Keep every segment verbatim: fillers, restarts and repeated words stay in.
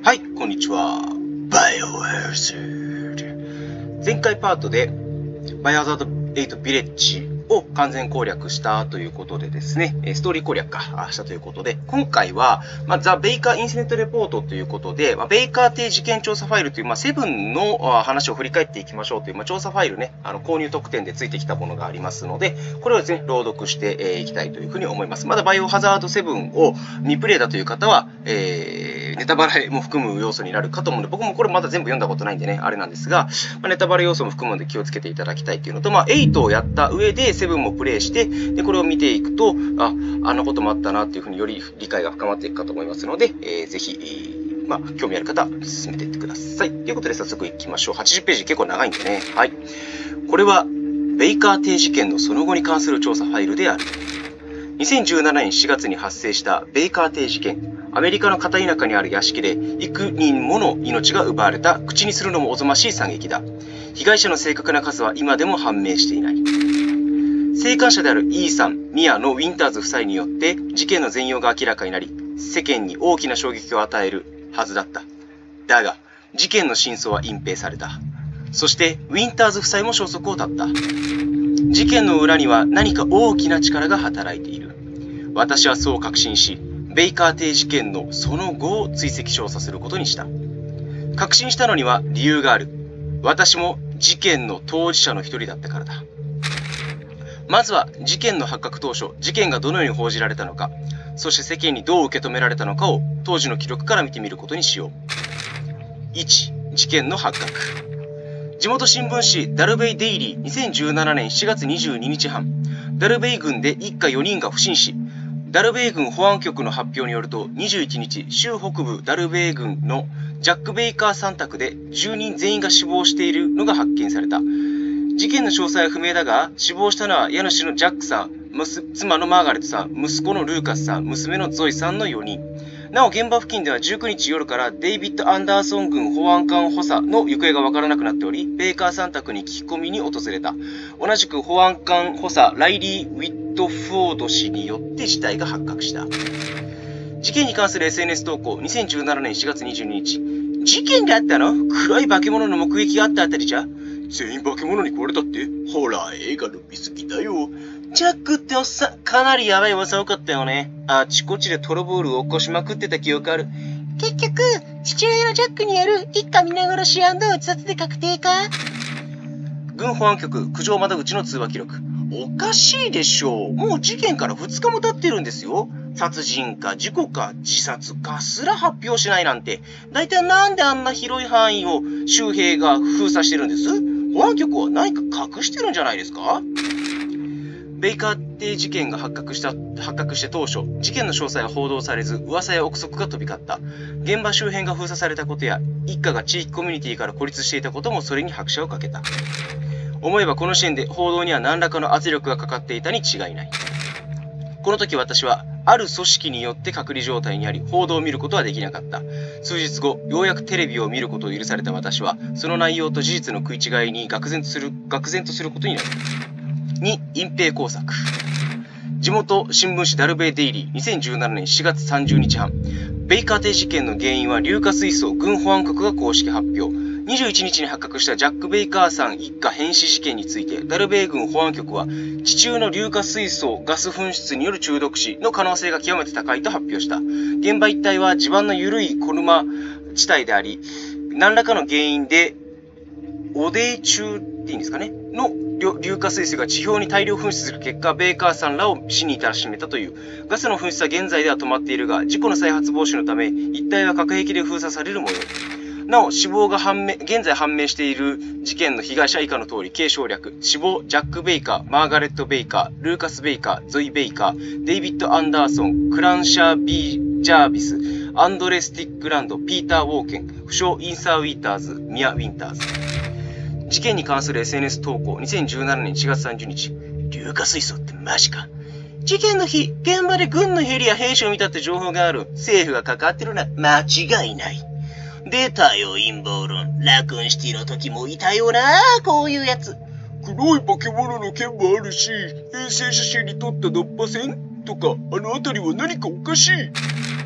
はい、こんにちは。バイオハザード。前回パートで、バイオハザードエイトビレッジを完全攻略したということでですね、ストーリー攻略か、したということで、今回は、まあ、ザ・ベイカー・インシデント・レポートということで、まあ、ベイカー邸事件調査ファイルという、まあ、セブンの話を振り返っていきましょうという、まあ、調査ファイルね、あの、購入特典でついてきたものがありますので、これをですね、朗読していきたいというふうに思います。まだバイオハザードセブンを未プレイだという方は、えー、ネタバレも含む要素になるかと思うので、僕もこれまだ全部読んだことないんでね、あれなんですが、まあ、ネタバレ要素も含むので気をつけていただきたいというのと、まあ、エイトをやった上でセブンもプレイして、で、これを見ていくと、あ、あんなこともあったなっていうふうにより理解が深まっていくかと思いますので、えー、ぜひ、えー、まあ、興味ある方は進めていってください。ということで早速行きましょう。はちじゅっページ結構長いんでね。はい。これは、ベイカー邸事件のその後に関する調査ファイルである。にせんじゅうななねんしがつに発生したベイカー邸事件。アメリカの片田舎にある屋敷で幾人もの命が奪われた口にするのもおぞましい惨劇だ。被害者の正確な数は今でも判明していない。生還者であるイーサン、ミアのウィンターズ夫妻によって事件の全容が明らかになり、世間に大きな衝撃を与えるはずだった。だが、事件の真相は隠蔽された。そして、ウィンターズ夫妻も消息を絶った。事件の裏には何か大きな力が働いている。私はそう確信し、ベイカー邸事件のその後を追跡調査することにした。確信したのには理由がある。私も事件の当事者の一人だったからだ。まずは事件の発覚当初、事件がどのように報じられたのか、そして世間にどう受け止められたのかを当時の記録から見てみることにしよう。いち. 事件の発覚。地元新聞紙ダルベイデイリーにせんじゅうななねんしがつにじゅうににちはん、ダルベイ郡で一家よにんが不審死。ダルベイ郡保安局の発表によると、にじゅういちにち、州北部ダルベイ郡のジャック・ベイカーさん宅でじゅうにん全員が死亡しているのが発見された。事件の詳細は不明だが、死亡したのは家主のジャックさん、妻のマーガレットさん、息子のルーカスさん、娘のゾイさんのよにん。なお、現場付近ではじゅうくにち夜からデイビッド・アンダーソン郡保安官補佐の行方がわからなくなっており、ベイカーさん宅に聞き込みに訪れた。同じく保安官補佐ライリー・ウィットフォード氏によって事態が発覚した。事件に関する エスエヌエス 投稿、にせんじゅうななねんしがつにじゅうににち。事件があったの？黒い化け物の目撃があったあたりじゃ？全員化け物に食われたって？ほら、映画の見過ぎだよ。ジャックっておっさん、かなりヤバい噂多かったよね。あちこちでトロボールを起こしまくってた記憶ある。 結局、父親のジャックによる一家皆殺し自殺で確定か？ 軍保安局苦情窓口の通話記録。おかしいでしょう。もう事件からふつかも経ってるんですよ。殺人か事故か自殺かすら発表しないなんて。だいたいなんであんな広い範囲を州兵が封鎖してるんです？保安局は何か隠してるんじゃないですか？ベイカー邸事件が発覚した、発覚して当初、事件の詳細は報道されず、噂や憶測が飛び交った。現場周辺が封鎖されたことや、一家が地域コミュニティから孤立していたこともそれに拍車をかけた。思えばこの時点で報道には何らかの圧力がかかっていたに違いない。この時私は、ある組織によって隔離状態にあり、報道を見ることはできなかった。数日後、ようやくテレビを見ることを許された私は、その内容と事実の食い違いに愕然とする、愕然とすることになる。に. 隠蔽工作。地元新聞紙ダルベイデイリーにせんじゅうななねんしがつさんじゅうにちはん、ベイカー邸事件の原因は硫化水素軍保安局が公式発表。にじゅういちにちに発覚したジャック・ベイカーさん一家変死事件について、ダルベイ郡保安局は、地中の硫化水素ガス噴出による中毒死の可能性が極めて高いと発表した。現場一帯は地盤の緩いコルマ地帯であり、何らかの原因で、汚泥中っていいんですかねの硫化水素が地表に大量噴出する結果、ベイカーさんらを死に至らしめたという。ガスの噴出は現在では止まっているが、事故の再発防止のため、一帯は核兵器で封鎖される模様。なお、死亡が判明、現在判明している事件の被害者は以下の通り、軽省略。死亡、ジャック・ベイカー、マーガレット・ベイカー、ルーカス・ベイカー、ゾイ・ベイカー、デイビッド・アンダーソン、クランシャー・ビー・ジャービス、アンドレ・スティックランド、ピーター・ウォーケン、不詳インサー・ウィーターズ、ミア・ウィンターズ。事件に関する エスエヌエス 投稿、にせんじゅうななねんしがつさんじゅうにち。硫化水素ってマジか。事件の日、現場で軍のヘリや兵士を見たって情報がある。政府が関わってるな。間違いない。出たよ、陰謀論。ラクーンシティの時もいたよな、こういうやつ。黒い化け物の件もあるし、衛星写真に撮ったドッパ線とか、あの辺りは何かおかしい。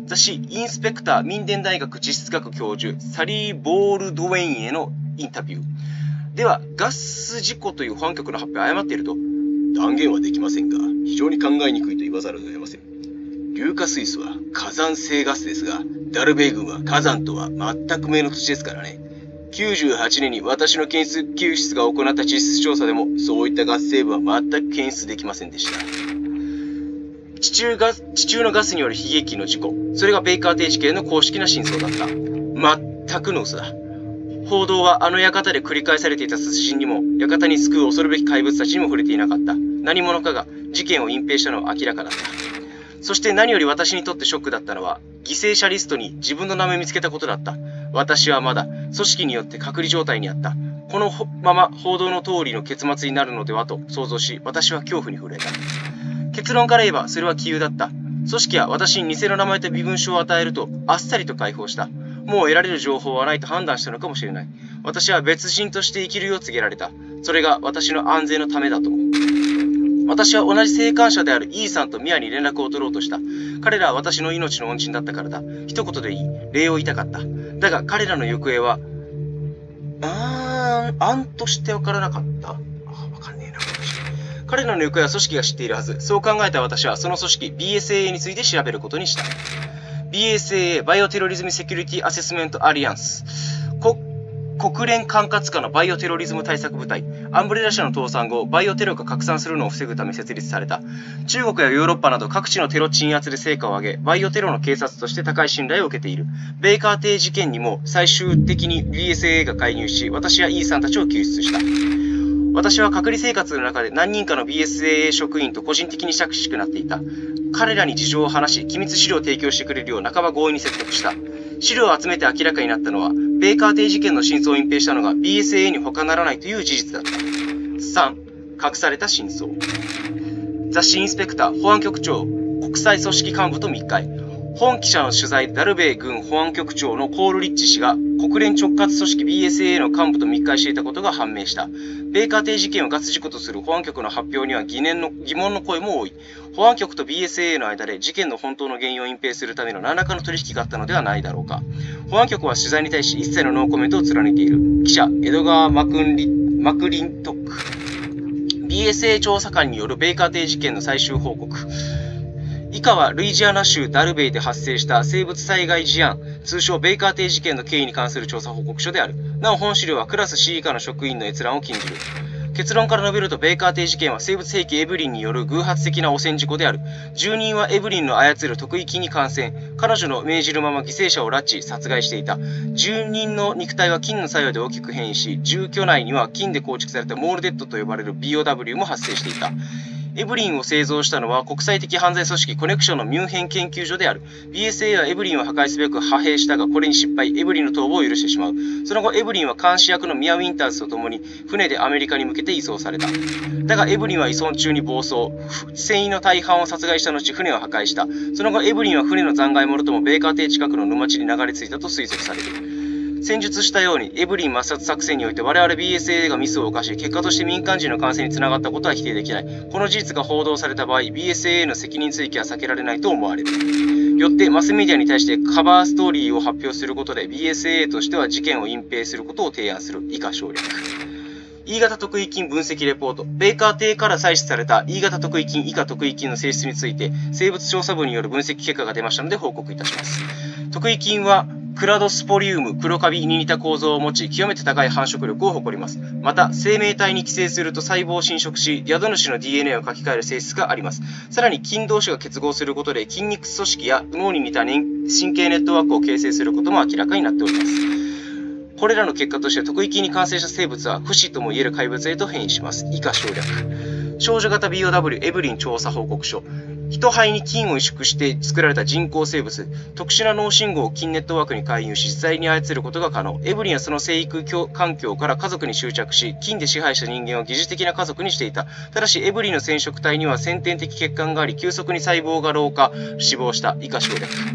雑誌インスペクターミンデン大学地質学教授サリー・ボールドウェインへのインタビュー。では、ガス事故という保安局の発表を誤っていると、断言はできませんが、非常に考えにくいと言わざるを得ません。硫化水素は火山性ガスですが、ダルベイ群は火山とは全く無縁の土地ですからね。きゅうじゅうはちねんに私の研究室が行った地質調査でも、そういったガス成分は全く検出できませんでした。地中ガス、地中のガスによる悲劇の事故、それがベイカー邸事件の公式な真相だった。全くの嘘だ。報道はあの館で繰り返されていた殺人にも、館に救う恐るべき怪物たちにも触れていなかった。何者かが事件を隠蔽したのは明らかだった。そして何より私にとってショックだったのは、犠牲者リストに自分の名前を見つけたことだった。私はまだ組織によって隔離状態にあった。このまま報道の通りの結末になるのではと想像し、私は恐怖に震えた。結論から言えばそれは杞憂だった。組織は私に偽の名前と身分証を与えるとあっさりと解放した。もう得られる情報はないと判断したのかもしれない。私は別人として生きるよう告げられた。それが私の安全のためだと思う。私は同じ生還者であるイーさんとミアに連絡を取ろうとした。彼らは私の命の恩人だったからだ。一言でいい。礼を言いたかった。だが彼らの行方は、あーん、案としてわからなかった。あ、わかんねえな。彼らの行方は組織が知っているはず。そう考えた私はその組織 ビーエスエーエー について調べることにした。ビーエスエーエー バイオテロリズムセキュリティアセスメントアリアンス。国連管轄下のバイオテロリズム対策部隊、アンブレラ社の倒産後、バイオテロが拡散するのを防ぐため設立された。中国やヨーロッパなど各地のテロ鎮圧で成果を上げ、バイオテロの警察として高い信頼を受けている。ベイカー邸事件にも最終的に ビーエスエーエー が介入し、私や E さんたちを救出した。私は隔離生活の中で何人かの ビーエスエーエー 職員と個人的に親しくなっていた。彼らに事情を話し、機密資料を提供してくれるよう半ば強引に説得した。資料を集めて明らかになったのは、ベイカー邸事件の真相を隠蔽したのが ビーエスエーエー に他ならないという事実だった。さん. 隠された真相。雑誌インスペクター、保安局長、国際組織幹部と密会。本記者の取材でダルベイ軍保安局長のコールリッチ氏が国連直轄組織 ビーエスエーエー の幹部と密会していたことが判明した。ベイカー邸事件をガス事故とする保安局の発表には疑念の疑問の声も多い。保安局と ビーエスエーエー の間で事件の本当の原因を隠蔽するための何らかの取引があったのではないだろうか。保安局は取材に対し一切のノーコメントを貫いている。記者、エドガー・マクンリマクリントック。ビーエスエー 調査官によるベイカー邸事件の最終報告。以下はルイジアナ州ダルベイで発生した生物災害事案、通称ベイカー邸事件の経緯に関する調査報告書である。なお本資料はクラス C 以下の職員の閲覧を禁じる。結論から述べると、ベイカー邸事件は生物兵器エブリンによる偶発的な汚染事故である。住人はエブリンの操る特異菌に感染。彼女の命じるまま犠牲者を拉致、殺害していた。住人の肉体は菌の作用で大きく変異し、住居内には菌で構築されたモールデッドと呼ばれる ビーオーダブリュー も発生していた。エブリンを製造したのは国際的犯罪組織コネクションのミュンヘン研究所である。ビーエスエー はエブリンを破壊すべく派兵したが、これに失敗、エブリンの逃亡を許してしまう。その後、エブリンは監視役のミア・ウィンターズと共に船でアメリカに向けて移送された。だが、エブリンは依存中に暴走。船員の大半を殺害した後、船を破壊した。その後、エブリンは船の残骸もろともベイカー邸近くの沼地に流れ着いたと推測される。戦術したように、エブリン抹殺作戦において我々 ビーエスエーエー がミスを犯し、結果として民間人の感染につながったことは否定できない。この事実が報道された場合、ビーエスエーエー の責任追及は避けられないと思われる。よって、マスメディアに対してカバーストーリーを発表することで ビーエスエーエー としては事件を隠蔽することを提案する。以下省略。E 型特異菌分析レポート。ベイカー邸から採取された E 型特異菌、以下特異菌の性質について、生物調査部による分析結果が出ましたので報告いたします。特異菌は、クラドスポリウム、黒カビに似た構造を持ち、極めて高い繁殖力を誇ります。また、生命体に寄生すると細胞を侵食し、宿主の ディーエヌエー を書き換える性質があります。さらに、菌同士が結合することで、筋肉組織や脳に似た神経ネットワークを形成することも明らかになっております。これらの結果として、特異菌に感染した生物は、不死とも言える怪物へと変異します。以下省略。少女型 ビーオーダブリュー エブリン調査報告書。人肺に菌を萎縮して作られた人工生物。特殊な脳信号を筋ネットワークに介入し、実際に操ることが可能。エブリンはその生育環境から家族に執着し、菌で支配した人間を疑似的な家族にしていた。ただし、エブリンの染色体には先天的欠陥があり、急速に細胞が老化、死亡した。以下省略。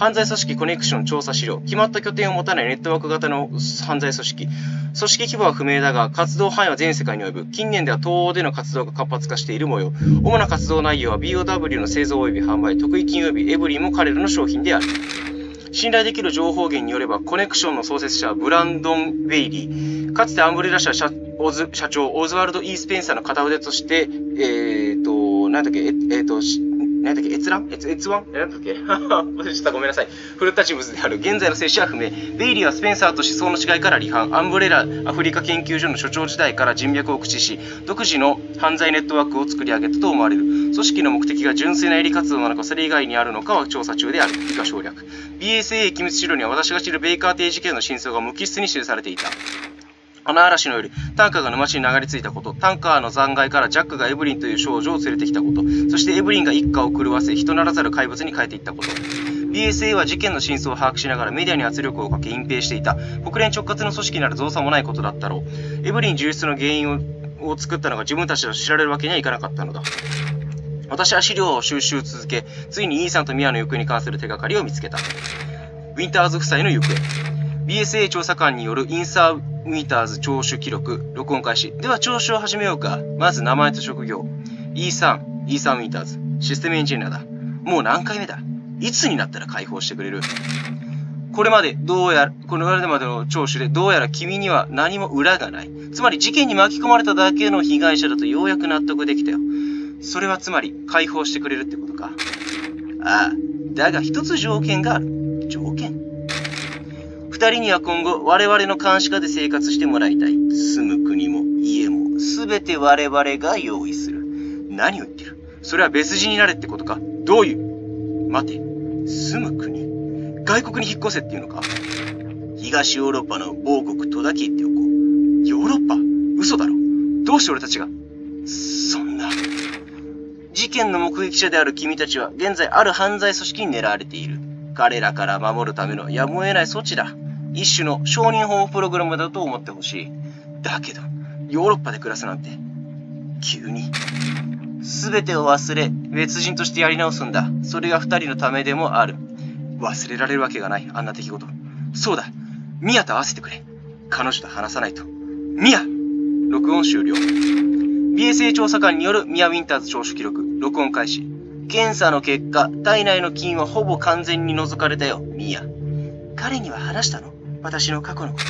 犯罪組織コネクション調査資料。決まった拠点を持たないネットワーク型の犯罪組織。組織規模は不明だが、活動範囲は全世界に及ぶ。近年では東欧での活動が活発化している模様。主な活動内容は ビーオーダブリュー の製造及び販売、得意金及びエブリィも彼らの商品である。信頼できる情報源によれば、コネクションの創設者はブランドン・ベイリー。かつてアンブレラ社社オズ社長、オズワルド・イー・スペンサーの片腕として、えーと、なんだっけ、えっ、えー、と、なんだっけ、閲覧閲閲覧なんだっけ忘れちゃった、ごめんなさい。古った人物である。現在の生死は不明。ベイリーはスペンサーと思想の違いから離反。アンブレラアフリカ研究所の所長時代から人脈を駆使し、独自の犯罪ネットワークを作り上げたと思われる。組織の目的が純粋な営利活動なのか、それ以外にあるのかは調査中である。以下省略。ビーエスエー 機密資料には私が知るベイカー邸事件の真相が無機質に記されていた。穴嵐の夜、タンカーが沼地に流れ着いたこと、タンカーの残骸からジャックがエブリンという少女を連れてきたこと、そしてエブリンが一家を狂わせ、人ならざる怪物に変えていったこと。ビーエスエー は事件の真相を把握しながらメディアに圧力をかけ隠蔽していた。国連直轄の組織なら造作もないことだったろう。エブリン流出の原因をを作ったのが自分たちだと知られるわけにはいかなかったのだ。私は資料を収集続け、ついにイーさんとミアの行方に関する手がかりを見つけた。ウィンターズ夫妻の行方。ビーエスエー 調査官によるインサーウィンターズ聴取記録、録音開始。では聴取を始めようか。まず名前と職業。イーさん、イーさんウィンターズ。システムエンジニアだ。もう何回目だ。いつになったら解放してくれる。これまで、どうやら、これまでの聴取でどうやら君には何も裏がない。つまり事件に巻き込まれただけの被害者だとようやく納得できたよ。それはつまり解放してくれるってことか。ああ、だが一つ条件がある。条件？二人には今後我々の監視下で生活してもらいたい。住む国も家もすべて我々が用意する。何を言ってる？それは別人になれってことか。どういう？待て。住む国？外国に引っ越せっていうのか？東ヨーロッパの某国とだけ言っておこう。ヨーロッパ？嘘だろ。どうして俺たちが？そんな。事件の目撃者である君たちは現在ある犯罪組織に狙われている。彼らから守るためのやむを得ない措置だ。一種の承認保護プログラムだと思ってほしい。だけど、ヨーロッパで暮らすなんて、急に。すべてを忘れ、別人としてやり直すんだ。それが二人のためでもある。忘れられるわけがない、あんな出来事。そうだ、ミアと合わせてくれ。彼女と話さないと。ミア！録音終了。ビーエスエー 調査官によるミア・ウィンターズ聴取記録。録音開始。検査の結果、体内の菌はほぼ完全に除かれたよ、ミア。彼には話したの？私の過去のこと。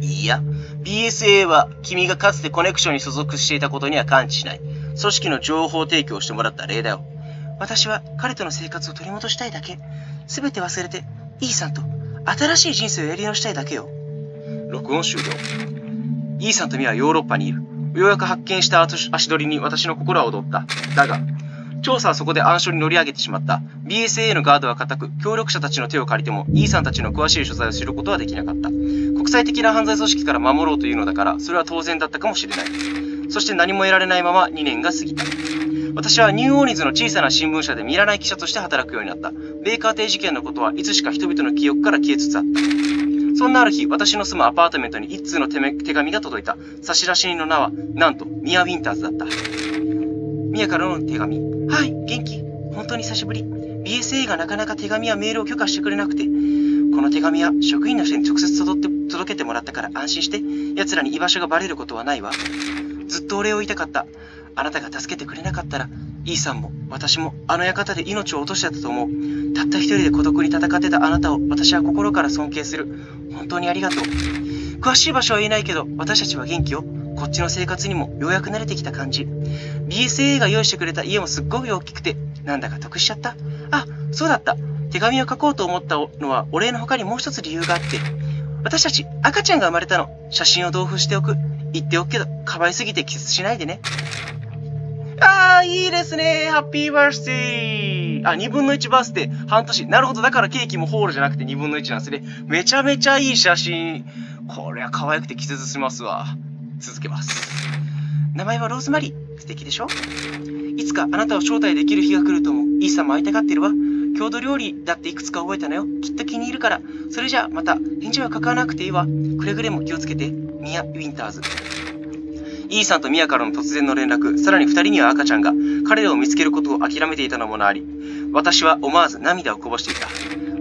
いいや、ビーエスエー は君がかつてコネクションに所属していたことには関知しない。組織の情報提供をしてもらった例だよ。私は彼との生活を取り戻したいだけ。すべて忘れて、イーさんと新しい人生をやり直したいだけよ。録音終了。イーさんとミアはヨーロッパにいる。ようやく発見した足取りに私の心は躍った。だが、調査はそこで暗礁に乗り上げてしまった。ビーエスエー のガードは固く、協力者たちの手を借りても、イーさんたちの詳しい所在を知ることはできなかった。国際的な犯罪組織から守ろうというのだから、それは当然だったかもしれない。そして何も得られないままにねんが過ぎた。私はニューオーリンズの小さな新聞社で見習い記者として働くようになった。ベイカー邸事件のことはいつしか人々の記憶から消えつつあった。そんなある日、私の住むアパートメントに一通の手手紙が届いた。差出人の名は、なんと、ミア・ウィンターズだった。ミアからの手紙。はい、元気。本当に久しぶり。ビーエスエー がなかなか手紙やメールを許可してくれなくて、この手紙は職員の人に直接届って届けてもらったから安心して、奴らに居場所がバレることはないわ。ずっとお礼を言いたかった。あなたが助けてくれなかったら、イーさんも私もあの館で命を落としてたと思う。たった一人で孤独に戦ってたあなたを私は心から尊敬する。本当にありがとう。詳しい場所は言えないけど、私たちは元気よ。こっちの生活にもようやく慣れてきた感じ。ビーエスエー が用意してくれた家もすっごい大きくて、なんだか得しちゃった。あ、そうだった。手紙を書こうと思ったのはお礼の他にもう一つ理由があって。私たち赤ちゃんが生まれたの。写真を同封しておく。言っておくけど、可愛すぎてキスしないでね。ああ、いいですね。ハッピーバースデー。あ、にぶんのいちバースデー。半年。なるほど。だからケーキもホールじゃなくてにぶんのいちなんですね。めちゃめちゃいい写真。これは可愛くて気絶しますわ。続けます。名前はローズマリー。素敵でしょ？いつかあなたを招待できる日が来ると思う。イーさんも会いたがってるわ。郷土料理だっていくつか覚えたのよ。きっと気に入るから。それじゃあまた返事は書かなくていいわ。くれぐれも気をつけて。ミア・ウィンターズ。イーさんとミアからの突然の連絡、さらに二人には赤ちゃんが、彼らを見つけることを諦めていたのもあり、私は思わず涙をこぼしていた。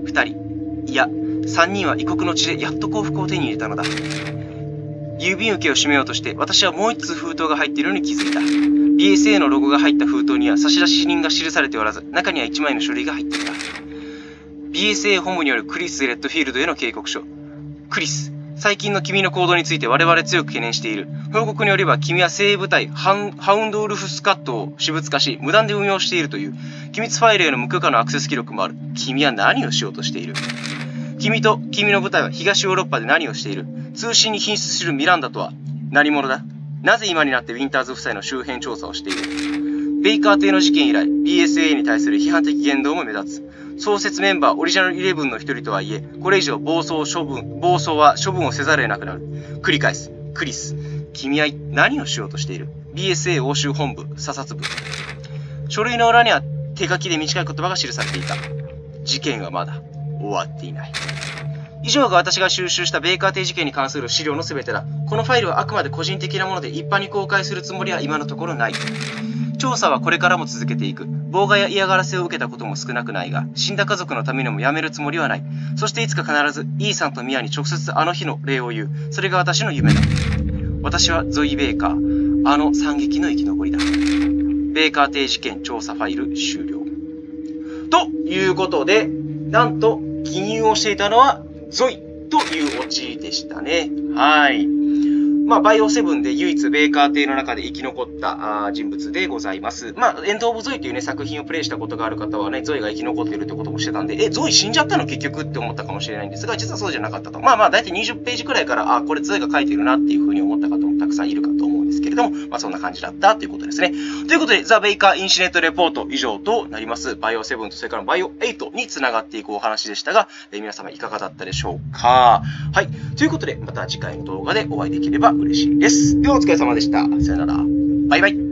二人、いや、三人は異国の地でやっと幸福を手に入れたのだ。郵便受けを閉めようとして、私はもう一通封筒が入っているのに気づいた。ビーエスエー のロゴが入った封筒には差出人が記されておらず、中には一枚の書類が入っていた。ビーエスエー 本部によるクリス・レッドフィールドへの警告書。クリス、最近の君の行動について我々強く懸念している。報告によれば君は精鋭部隊ハン、ハウンドウルフスカットを私物化し、無断で運用しているという。機密ファイルへの無許可のアクセス記録もある。君は何をしようとしている？君と君の部隊は東ヨーロッパで何をしている？通信に品質するミランダとは何者だ？なぜ今になってウィンターズ夫妻の周辺調査をしている？ベイカー邸の事件以来、ビーエスエー に対する批判的言動も目立つ。創設メンバーオリジナルイレブンの一人とはいえ、これ以上暴走処分、暴走は処分をせざるを得なくなる。繰り返す。クリス、君は何をしようとしている？ ビーエスエー 欧州本部、査察部。書類の裏には手書きで短い言葉が記されていた。事件はまだ終わっていない。以上が私が収集したベイカー邸事件に関する資料のすべてだ。このファイルはあくまで個人的なもので一般に公開するつもりは今のところない。調査はこれからも続けていく。妨害や嫌がらせを受けたことも少なくないが、死んだ家族のためにもやめるつもりはない。そしていつか必ずイーさんとミアに直接あの日の礼を言う。それが私の夢だ。私はゾイ・ベイカー。あの惨劇の生き残りだ。ベイカー邸事件調査ファイル終了。ということで、なんと記入をしていたのはゾイというオチでしたね。はい。まあ、バイオセブンで唯一ベイカー邸の中で生き残ったあ人物でございます。まあ、エンド・オブ・ゾイというね、作品をプレイしたことがある方はね、ゾイが生き残っているってこともしてたんで、え、ゾイ死んじゃったの結局って思ったかもしれないんですが、実はそうじゃなかったと。まあまあ、だいたいにじゅっページくらいから、あ、これゾイが書いてるなっていう風に思った方もたくさんいるかと思うんですけれども、まあ、そんな感じだったということですね。ということで、ザ・ベイカー・インシネット・レポート以上となります。バイオセブンとそれからバイオエイトに繋がっていくお話でしたが、えー、皆様いかがだったでしょうか？はい。ということで、また次回の動画でお会いできれば嬉しいです。ではお疲れ様でした。さよなら。バイバイ。